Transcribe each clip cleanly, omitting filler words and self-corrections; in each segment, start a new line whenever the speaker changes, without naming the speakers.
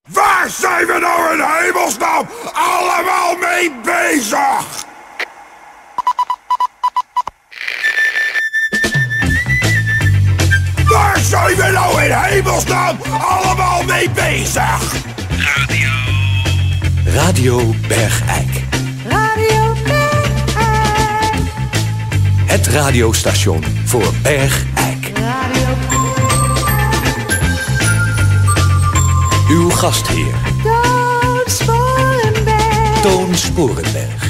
Waar zijn we nou in hemelsnaam allemaal mee bezig? Waar zijn we nou in hemelsnaam allemaal mee bezig?
Radio Bergijk.
Radio Bergijk.
Het radiostation voor Bergijk.
Radio
Uw gastheer.
Toon Sporenberg.
Toon Sporenberg.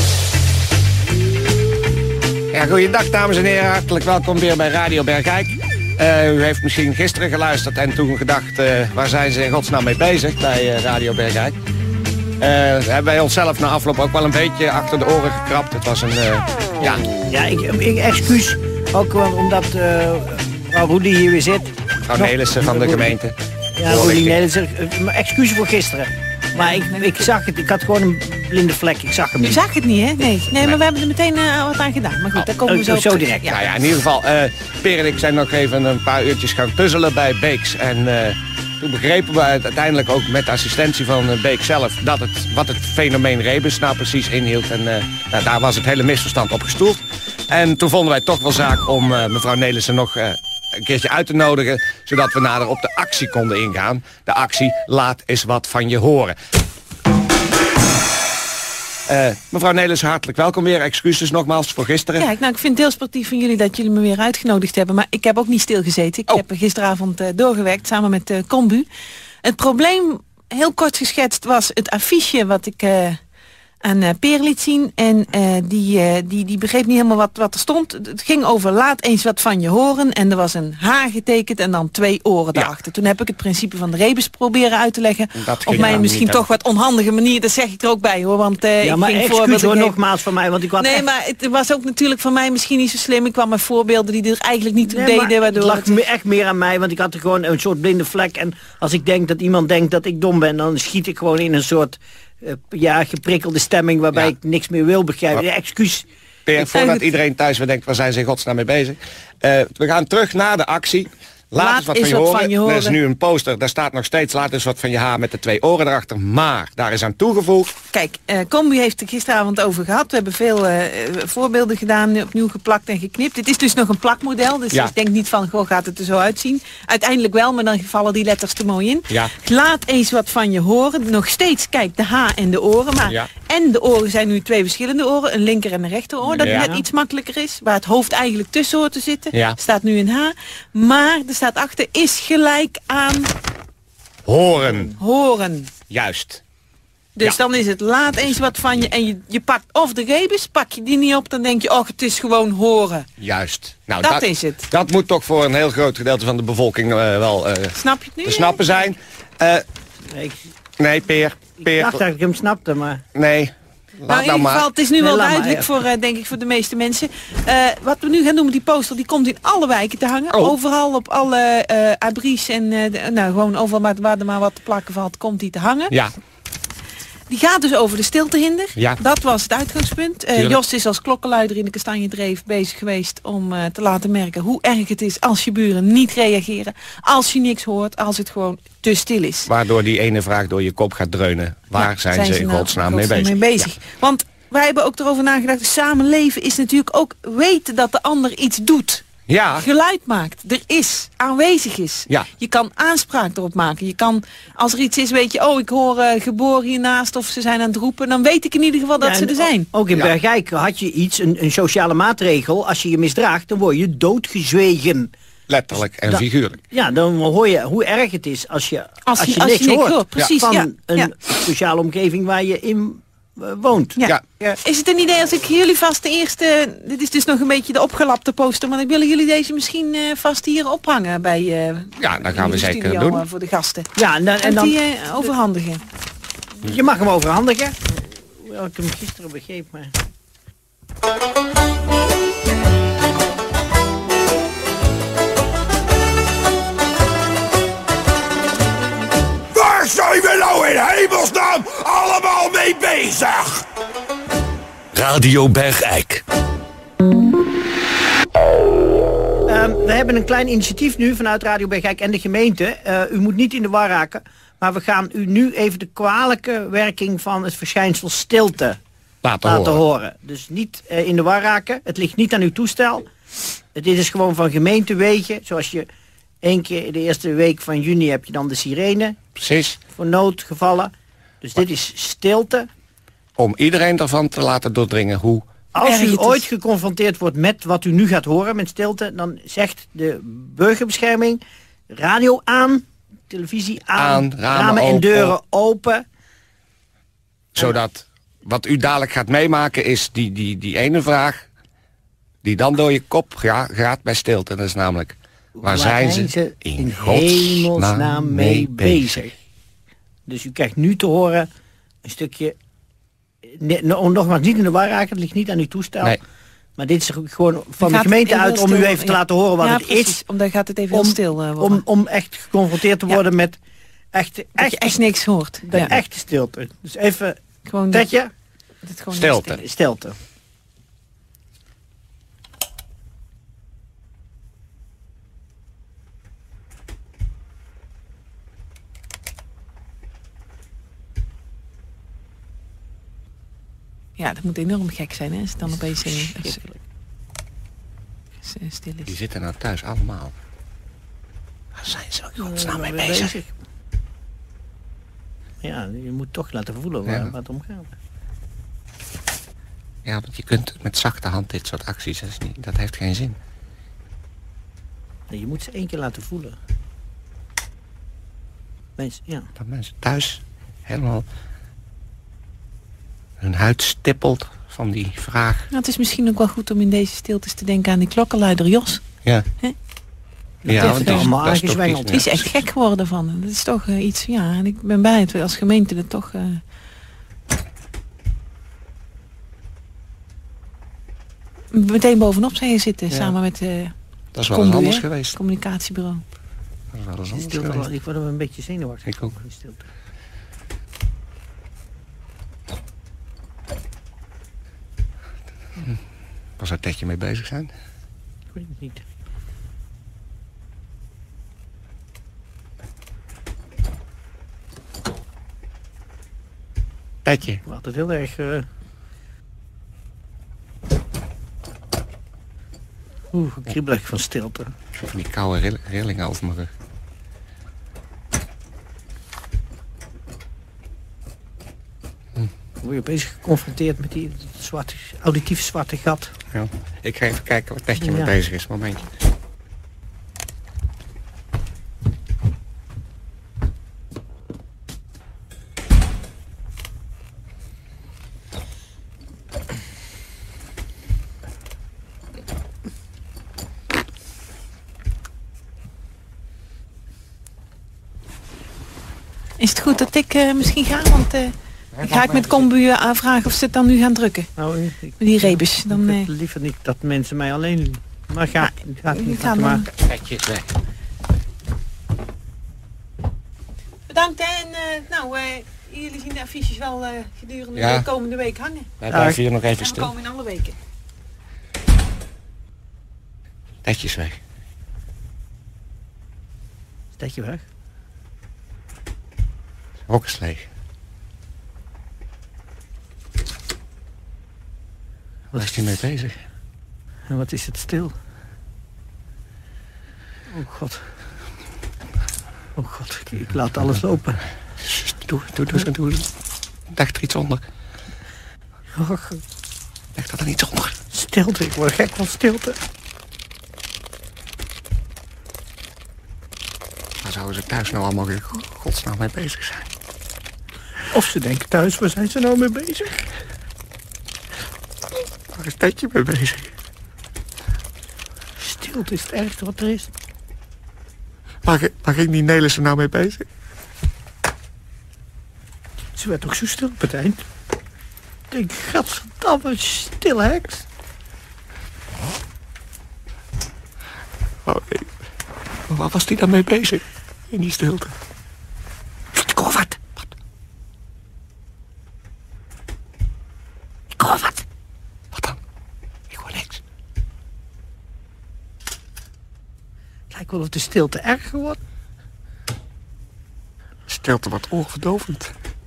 Ja, goeiedag dames en heren, hartelijk welkom weer bij Radio Bergijk. U heeft misschien gisteren geluisterd en toen gedacht, waar zijn ze in godsnaam mee bezig bij Radio Bergijk. Hebben wij onszelf na afloop ook wel een beetje achter de oren gekrapt. Het was een, ja...
Ja, ik excuus, ook omdat mevrouw Rudy hier weer zit.
Mevrouw Nelissen van de gemeente.
Ja, Rudy Nelissen, excuus voor gisteren. Maar ik zag het, ik had gewoon een blinde vlek, ik zag hem niet.
U zag het niet, hè? Nee, maar we hebben er meteen wat aan gedaan. Maar goed, daar komen we
zo direct.
Ja. Nou ja, in ieder geval, Per en ik zijn nog even een paar uurtjes gaan puzzelen bij Beeks. En toen begrepen we uiteindelijk ook met de assistentie van Beeks zelf wat het fenomeen rebus nou precies inhield. En nou, daar was het hele misverstand op gestoeld. En toen vonden wij toch wel zaak om mevrouw Nelissen nog een keertje uit te nodigen, zodat we nader op de actie konden ingaan. De actie Laat eens wat van je horen. Mevrouw Nelissen, hartelijk welkom weer. Excuses nogmaals voor gisteren.
Ja, ik vind het heel sportief van jullie dat jullie me weer uitgenodigd hebben. Maar ik heb ook niet stilgezeten. Ik heb gisteravond doorgewerkt samen met Combu. Het probleem, heel kort geschetst, was het affiche wat ik aan Peer liet zien. En die begreep niet helemaal wat er stond. Het ging over laat eens wat van je horen. En er was een H getekend en dan 2 oren daarachter. Toen heb ik het principe van de rebus proberen uit te leggen. Op mijn misschien toch wat onhandige manier. Dat zeg ik er ook bij, hoor. Want,
ja, maar excuus hoor nogmaals van mij. Want ik had
maar het was ook natuurlijk van mij misschien niet zo slim. Ik kwam met voorbeelden die er eigenlijk niet toe deden. Waardoor
het lag echt meer aan mij. Want ik had er gewoon een soort blinde vlek. En als ik denk dat iemand denkt dat ik dom ben, dan schiet ik gewoon in een soort geprikkelde stemming waarbij ik niks meer wil begrijpen. Excuus.
Per, voordat iedereen thuis weer denkt, waar zijn ze in godsnaam mee bezig? We gaan terug naar de actie. Laat eens wat van je horen. Er is nu een poster, daar staat nog steeds laat eens wat van je haar met de 2 oren erachter. Maar daar is aan toegevoegd.
Kijk, Combi heeft het gisteravond over gehad. We hebben veel voorbeelden gedaan, opnieuw geplakt en geknipt. Het is dus nog een plakmodel, dus ik denk niet van, goh, gaat het er zo uitzien. Uiteindelijk wel, maar dan vallen die letters te mooi in. Ja. Laat eens wat van je horen. Nog steeds, kijk, de H en de oren. Maar en de oren zijn nu 2 verschillende oren. Een linker en een rechteroor, dat net iets makkelijker is. Waar het hoofd eigenlijk tussen hoort te zitten. Staat nu een H. Maar er staat achter, is gelijk aan... Horen.
Juist.
Dus dan is het laat eens wat van je. En je pakt of de rebus, pak je die niet op, dan denk je, oh, het is gewoon horen.
Juist. Nou,
dat is het.
Dat moet toch voor een heel groot gedeelte van de bevolking wel
snap je het nu,
te snappen zijn. Nee, Peer.
Ik dacht dat ik hem snapte, maar...
Nee.
Nou, in ieder geval, het is nu wel duidelijk voor, denk ik, voor de meeste mensen. Wat we nu gaan doen met die poster, die komt in alle wijken te hangen. Overal op alle abris en gewoon overal waar er maar wat te plakken valt, komt die te hangen. Ja. Die gaat dus over de stiltehinder. Ja. Dat was het uitgangspunt. Jos is als klokkenluider in de Kastanjedreef bezig geweest om te laten merken hoe erg het is als je buren niet reageren. Als je niks hoort, als het gewoon te stil is.
Waardoor die ene vraag door je kop gaat dreunen. Waar zijn ze in godsnaam mee bezig?
Ja. Want wij hebben ook erover nagedacht. Samenleven is natuurlijk ook weten dat de ander iets doet. Ja. Geluid maakt, er is, aanwezig is. Ja. Je kan aanspraak erop maken. Je kan, als er iets is, weet je, ik hoor geboren hiernaast of ze zijn aan het roepen. Dan weet ik in ieder geval dat ze er zijn.
Ook in Bergijk had je iets, een sociale maatregel. Als je je misdraagt, dan word je doodgezwegen.
Letterlijk en figuurlijk.
Ja, dan hoor je hoe erg het is als je niks hoort.
Precies,
van een sociale omgeving waar je in woont.
Ja. Is het een idee als ik jullie vast de eerste... Dit is dus nog een beetje de opgelapte poster, maar ik willen jullie deze misschien vast hier ophangen bij...
ja, dat gaan we zeker doen.
Voor de gasten.
Ja, en dan
die overhandigen.
Je mag hem overhandigen. Hoewel ik hem gisteren begreep, maar...
Waar zijn we nou in hemelsnaam allemaal mee bezig?
Radio Bergijk.
We hebben een klein initiatief nu vanuit Radio Bergijk en de gemeente. U moet niet in de war raken. Maar we gaan u nu even de kwalijke werking van het verschijnsel stilte
Laten
horen. Dus niet in de war raken. Het ligt niet aan uw toestel. Dit is gewoon van gemeente, weet je. Zoals je 1 keer de eerste week van juni heb je dan de sirene.
Precies.
Voor noodgevallen. Dus dit is stilte.
Om iedereen ervan te laten doordringen hoe...
Als u ooit geconfronteerd wordt met wat u nu gaat horen met stilte... dan zegt de burgerbescherming radio aan, televisie aan ramen en deuren open.
Zodat wat u dadelijk gaat meemaken is die ene vraag... die dan door je kop gaat bij stilte. Dat is namelijk, waar zijn ze in godsnaam mee bezig?
Dus u krijgt nu te horen een stukje... nogmaals, niet in de war raken, het ligt niet aan uw toestel. Nee. Maar dit is gewoon van de gemeente uit om u even te laten horen wat het
precies,
is.
Omdat gaat het even heel stil worden.
Om echt geconfronteerd te worden met dat je
echt niks hoort.
Echte stilte. Dus even,
gewoon
Tetje.
Stilte.
Ja, dat moet enorm gek zijn, hè, als het dan opeens stil is.
Die zitten nou thuis allemaal. Waar zijn ze in godsnaam mee bezig?
Ja, je moet toch laten voelen waar het om gaat.
Ja, want je kunt met zachte hand dit soort acties, dat heeft geen zin.
Nee, je moet ze 1 keer laten voelen.
Dat mensen thuis helemaal... hun huid stippelt van die vraag.
Nou, het is misschien ook wel goed om in deze stiltes te denken aan die klokkenluider Jos.
Ja.
Ja, want die is allemaal aangezwengeld.
Die is echt gek geworden van. Dat is toch iets, ja, en ik ben blij dat we als gemeente er toch... meteen bovenop zijn zitten, samen met...
dat is wel eens anders geweest.
Het communicatiebureau.
Dat is wel eens anders geweest.
Ik word een beetje zenuwachtig.
Ik ook.
Stilte.
Waar zou Tetje mee bezig zijn?
Ik weet het niet.
Tetje.
Wat het heel erg... kriebelig van stilte.
Van die koude rillingen over mijn rug.
Word je opeens geconfronteerd met die auditief zwarte gat.
Ja. Ik ga even kijken wat Tetje mee bezig is. Momentje.
Is het goed dat ik misschien ga? Want ga ik met Combu aanvragen of ze het dan nu gaan drukken?
Nou,
die rebus. Dan,
ik heb liever niet dat mensen mij alleen doen. Maar ga
maar. Tetje is weg.
Bedankt en jullie zien de affiches wel gedurende de komende week hangen.
Wij blijven hier nog even stil.
We komen in alle weken.
Tetje is weg.
Is Tetje weg?
Hok is leeg. Waar is hij mee bezig?
En wat is het stil? Oh god. Oh god, ik laat alles lopen.
Doe. Leg er iets onder.
Oh,
leg er dan iets onder.
Stilte, ik word gek van stilte.
Waar zouden ze thuis nou allemaal weer godsnaam mee bezig zijn?
Of ze denken thuis, waar zijn ze nou mee bezig?
Waar is Tetje mee bezig?
Stilte is het ergste wat er is.
Waar ging die Nelissen nou mee bezig?
Ze werd ook zo stil op het eind. Ik denk, gadverdamme, stille heks.
Oh, nee. Waar was die dan mee bezig? In die stilte.
Ik hoor wat. Ik hoor wat.
Wat dan? Ik hoor niks.
Het lijkt wel of de stilte erger wordt.
stilte wat oorverdovend.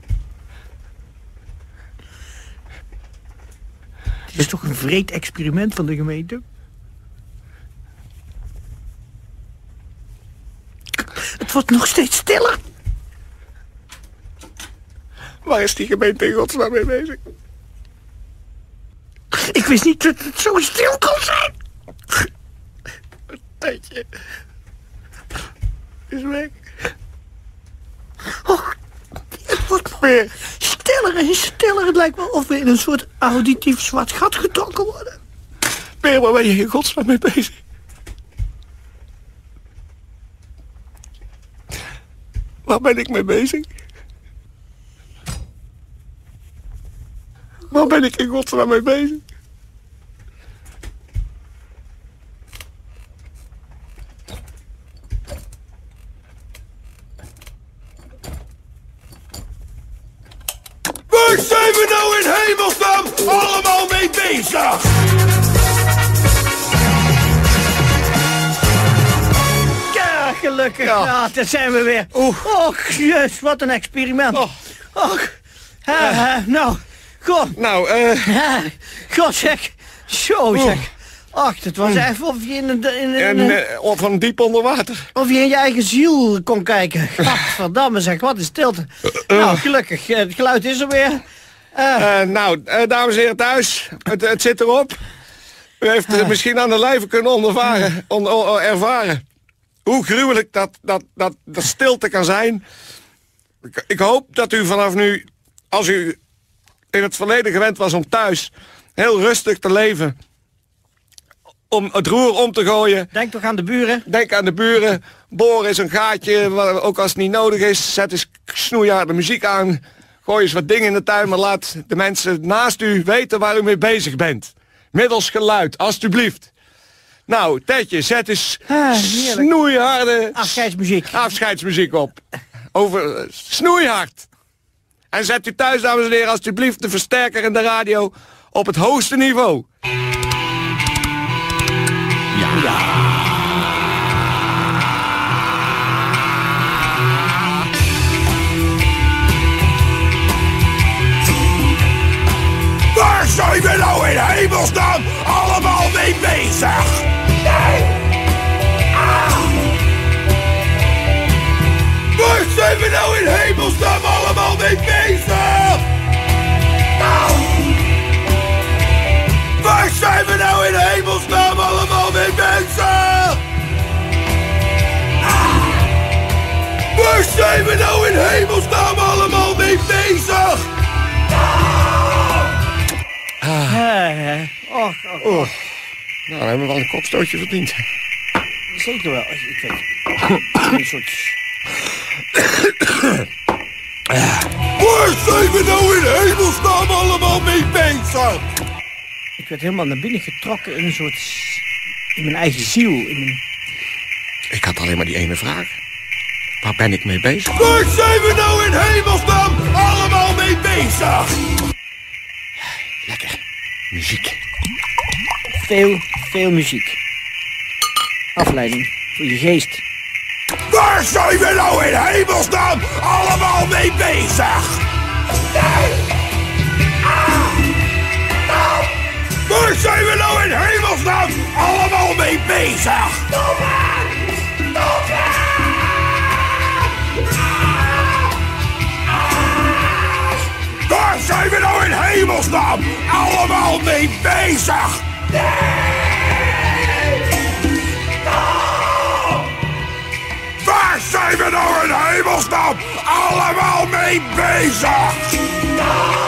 Het is toch een wreed experiment van de gemeente? Het wordt nog steeds stiller.
Waar is die gemeente in godsnaam mee bezig?
Ik wist niet dat het zo stil kon zijn.
Een tijdje is weg.
Oh, het wordt weer stiller en stiller. Het lijkt wel of we in een soort auditief zwart gat getrokken worden.
Peer, waar ben je in godsnaam mee bezig? Waar ben ik mee bezig? Waar ben ik in godsnaam mee bezig?
Waar zijn we nou in hemelsnaam allemaal mee bezig?
Ja, gelukkig. Ja, daar zijn we weer. Och, jezus, wat een experiment. Och. Nou, goh.
Nou,
God zeg. Zo zeg. Ach, het was even of je
of van diep onder water.
of je in je eigen ziel kon kijken. Gadverdamme zeg, wat een stilte. Nou, gelukkig. Het geluid is er weer.
Dames en heren thuis, het zit erop. U heeft het misschien aan de lijve kunnen ervaren hoe gruwelijk dat stilte kan zijn. Ik hoop dat u vanaf nu, als u in het verleden gewend was om thuis heel rustig te leven, om het roer om te gooien.
Denk toch aan de buren?
Denk aan de buren. Boor eens een gaatje, ook als het niet nodig is. Zet eens snoeiharde muziek aan. Gooi eens wat dingen in de tuin, maar laat de mensen naast u weten waar u mee bezig bent. Middels geluid, alstublieft. Nou, Tetje, zet eens snoeiharde afscheidsmuziek op. Snoeihard. En zet u thuis, dames en heren, alstublieft de versterker in de radio op het hoogste niveau.
Waar zijn we nou in hemelsnaam allemaal mee bezig? Waar zijn we nou in hemelsnaam allemaal mee bezig? Waar zijn we nou in hemelsnaam allemaal mee bezig? Waar zijn we nou in hemelsnaam allemaal mee bezig?
Nou, dan hebben we wel een kopstootje verdiend.
Zeker wel. Ik weet een soort...
Waar zijn we nou in hemelsnaam allemaal mee bezig?
Ik werd helemaal naar binnen getrokken in een soort... in mijn eigen ziel.
Ik had alleen maar die ene vraag. Waar ben ik mee bezig?
Waar zijn we nou in hemelsnaam allemaal mee bezig?
Lekker. Muziek.
Veel muziek. Afleiding voor je geest.
Waar zijn we nou in hemelsnaam allemaal mee bezig? Waar zijn we nou in hemelsnaam allemaal mee bezig? Waar zijn we nou in hemelsnaam allemaal mee bezig? Waar zijn we nou in hemelsnaam allemaal mee bezig?